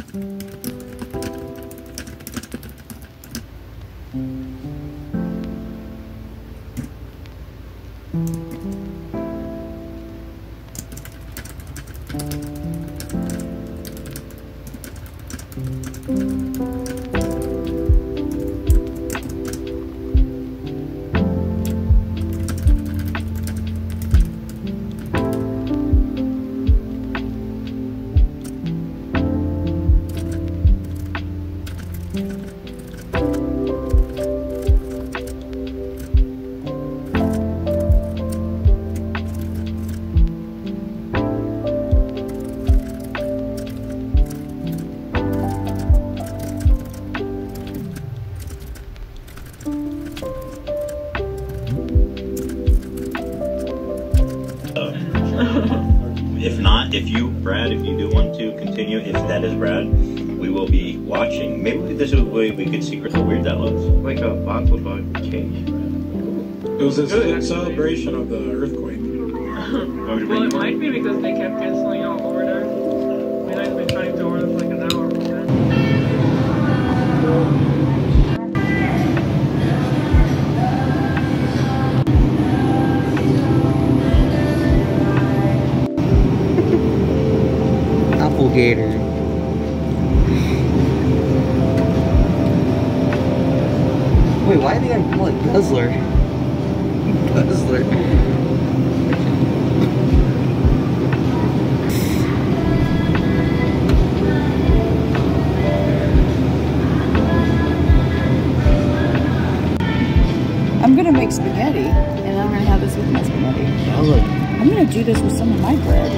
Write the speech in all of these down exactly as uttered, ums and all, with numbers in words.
If not, if you, Brad, if you do want to continue, if that is Brad, we will be watching. Maybe this is a way we could secret how weird that looks. Like a bottle bug cage. It was a celebration of the earthquake. Well, it might be because they kept canceling our order. I mean, I've been trying to order for like an hour. Gator. Wait, why do they gotta call it Guzzler? Guzzler. I'm gonna make spaghetti, and I'm gonna have this with my spaghetti. Oh, look. I'm gonna do this with some of my bread.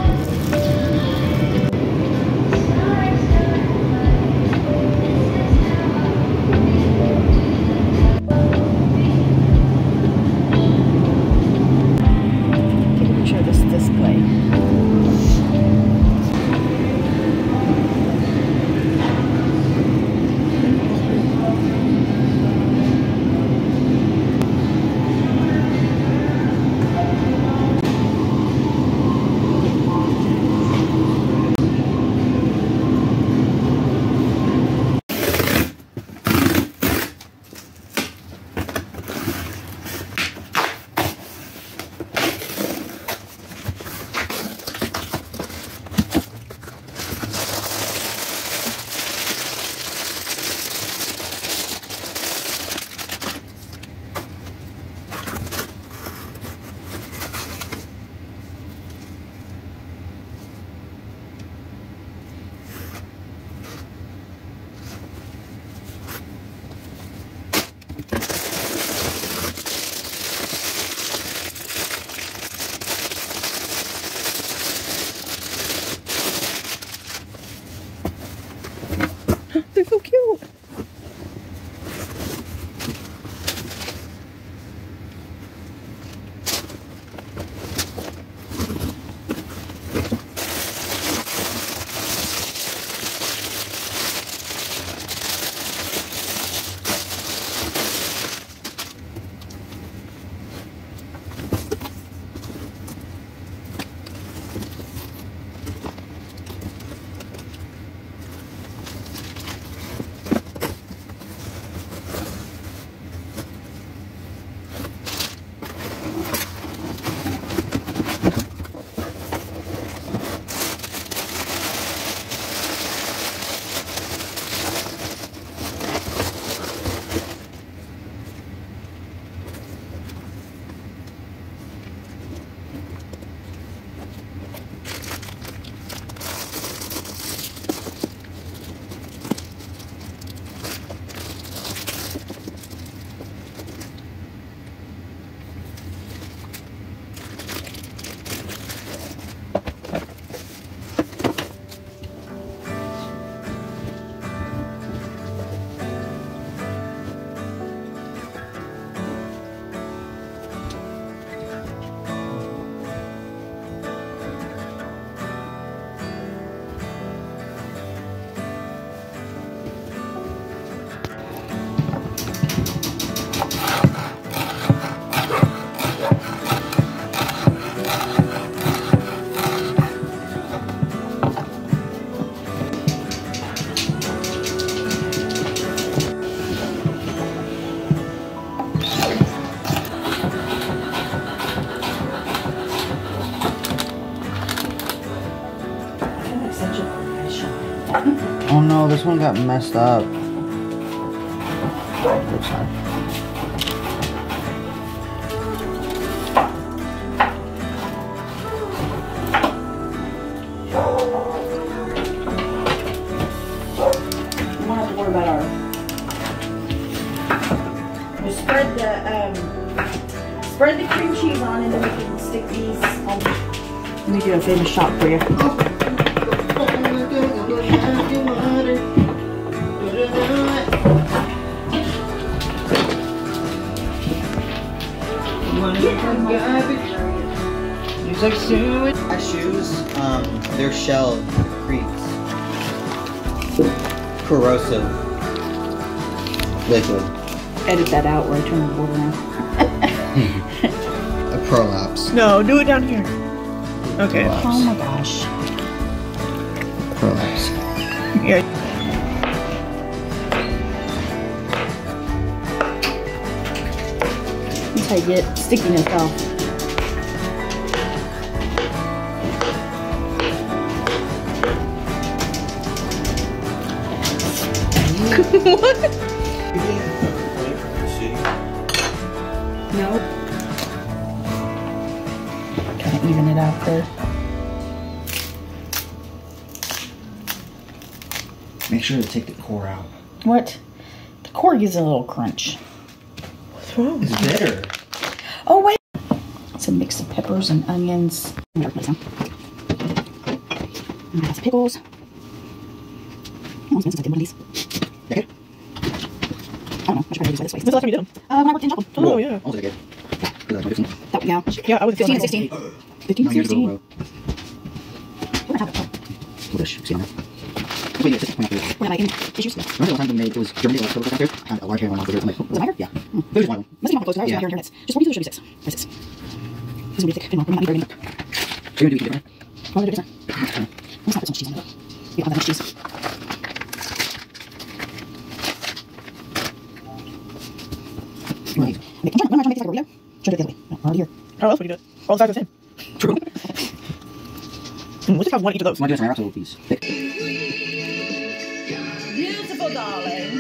They're so cute. such a professional. Oh no, this one got messed up. Looks like. We won't have to worry about our. We'll spread the um, spread the cream cheese on, and then we can stick these on. Let me do a famous shot for you. My shoes, um, their shell creaks. Corrosive liquid. Edit that out where I turn the board around. A prolapse. No, do it down here. Okay. Prolapse. Oh my gosh. Prolapse. Yeah. That's how you get stickiness off. What? Nope. Kind of even it out there. Make sure to take the core out. What? The core gives it a little crunch. What's wrong? It's bitter. Oh wait. It's a mix of peppers and onions. I'm gonna put some. And that's pickles. Oh, it's one of these. Okay. I don't know. I should probably use it this way. When's the last time you did them? Uh, when I worked in Joplin. Oh, yeah. Oh, is that good? Yeah. That, yeah. Yeah, I was fifteen and sixteen. fifteen and sixteen. We're gonna have it. We'll just see on that. Wait, yeah, just point out there. We're gonna make tissues. Remember the one time we made, it was Germany, last photo out there? And a large hair went off the dirt. I'm like, Was it lighter? yeah. Mm. It was one of them. Must be not close. I was Yeah. here in minutes. Just forty-two should be six. Or six. This is gonna be thick. Didn't want to bring it. So you're gonna do it different? Oh, they're different. Let's not put so much cheese on it. We don't have that much cheese. Right. Okay, I'm trying, when am I trying to make this like a burrito? Should I do it the other way? No, already here. How else would you do it? All the sides are the same. True. Mm, let's just have one each of those. Want to do this on your piece? Thick. Beautiful, darling.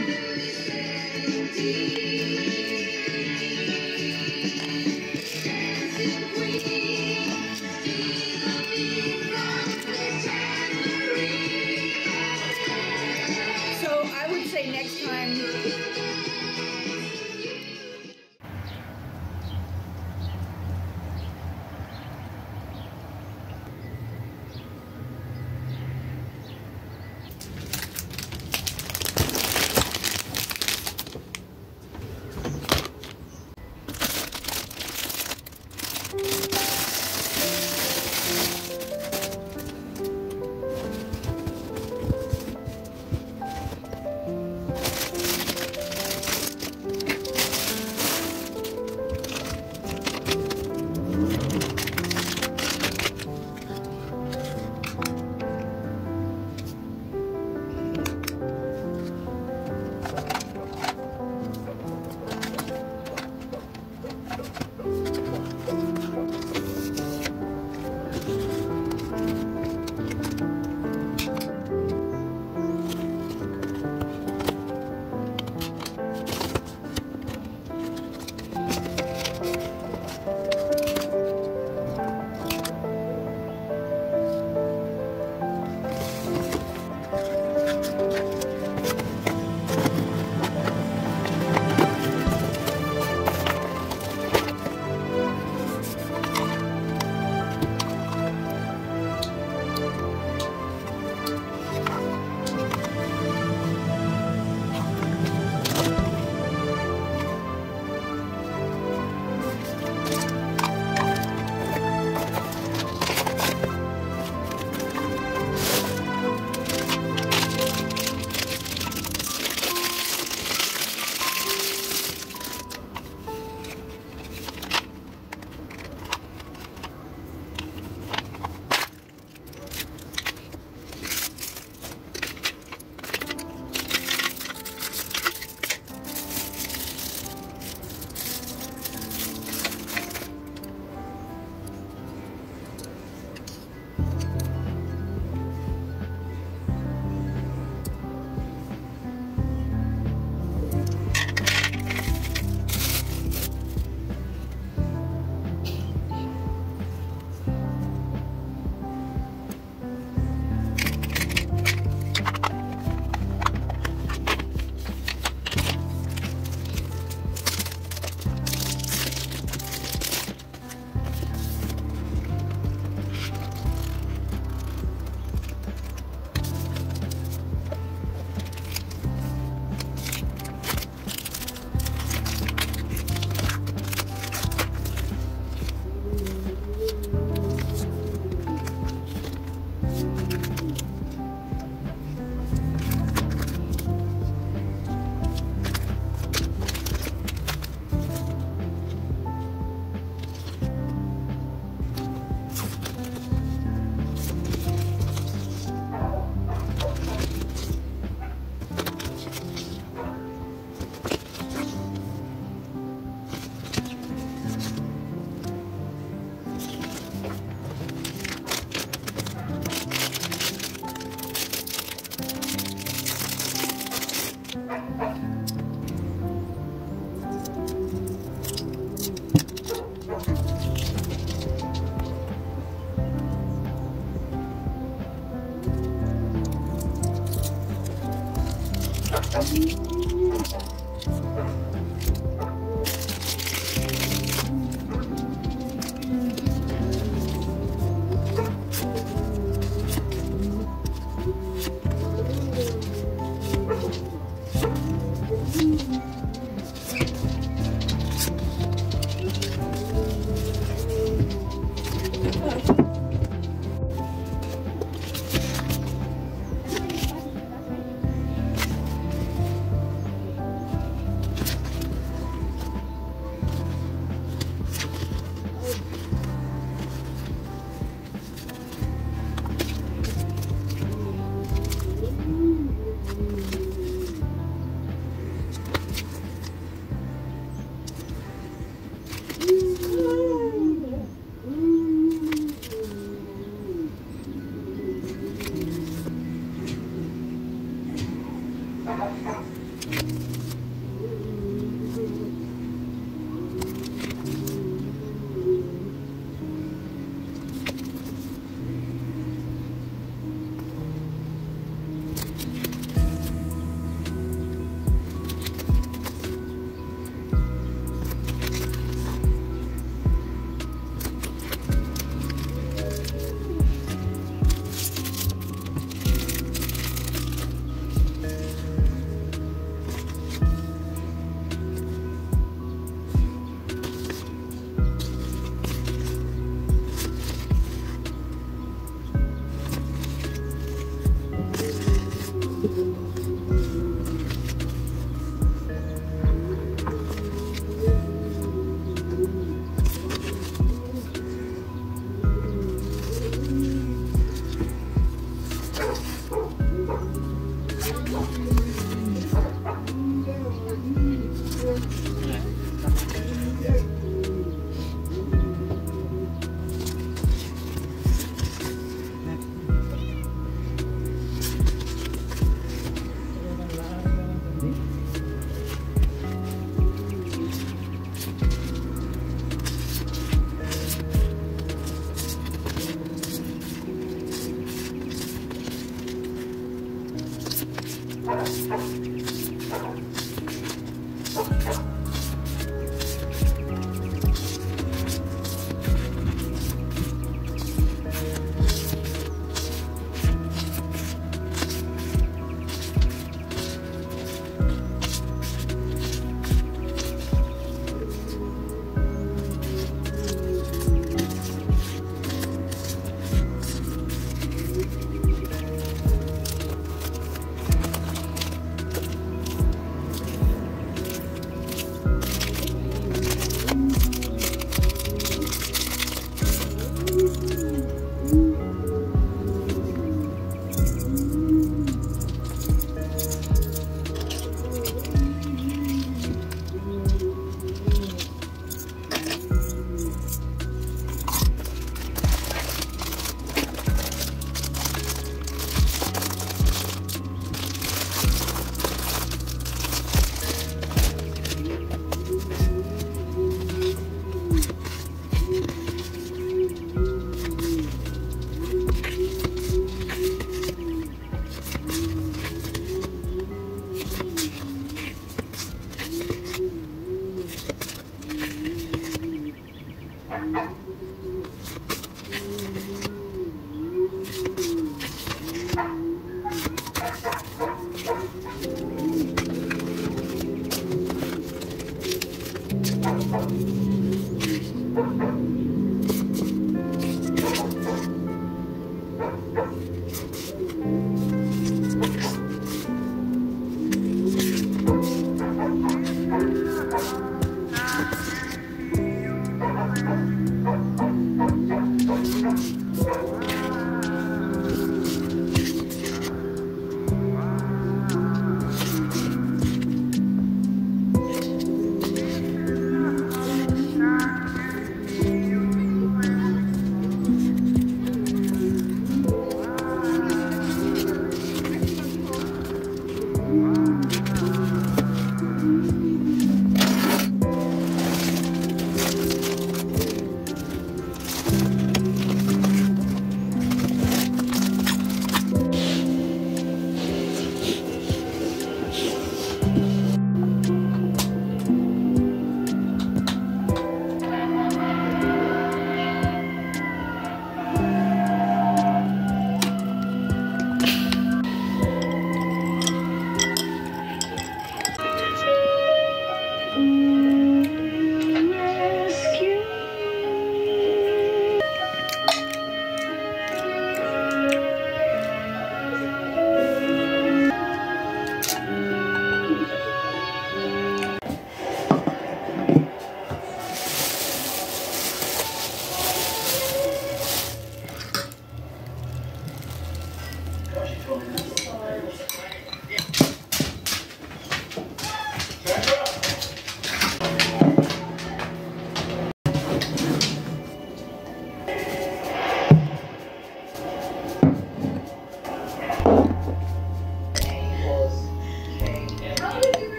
So I would say next time.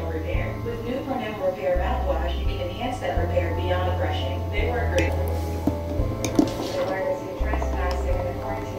Pronamel Repair. With new Pronamel Repair mouthwash, you can enhance that repair beyond a brushing. They work great. The virus is addressed by second quarantine.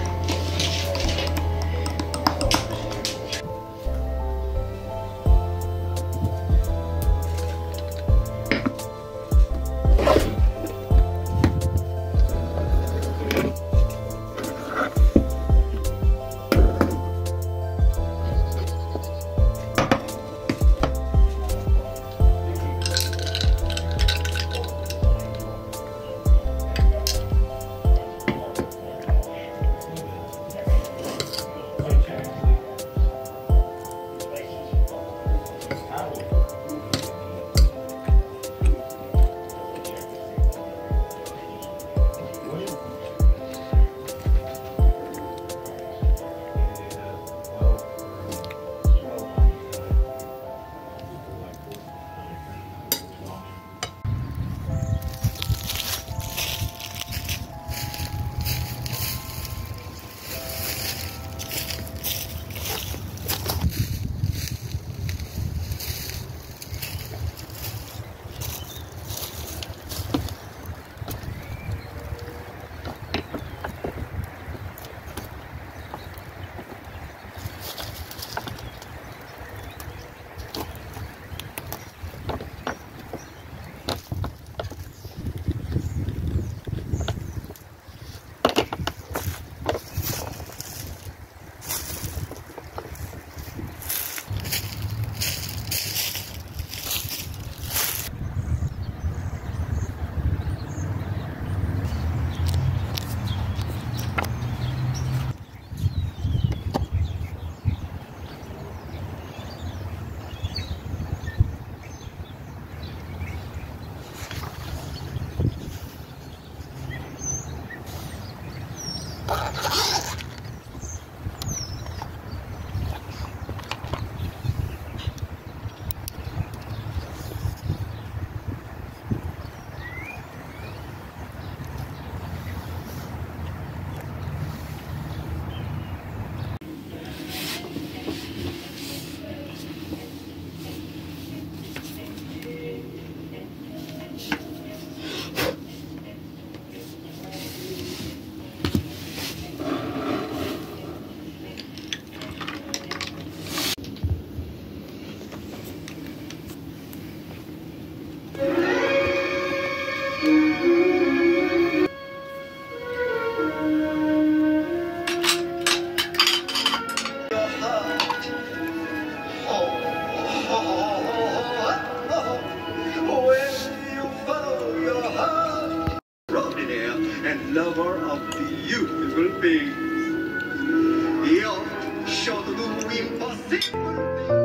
And lover of beautiful things. You're sure to do impossible things.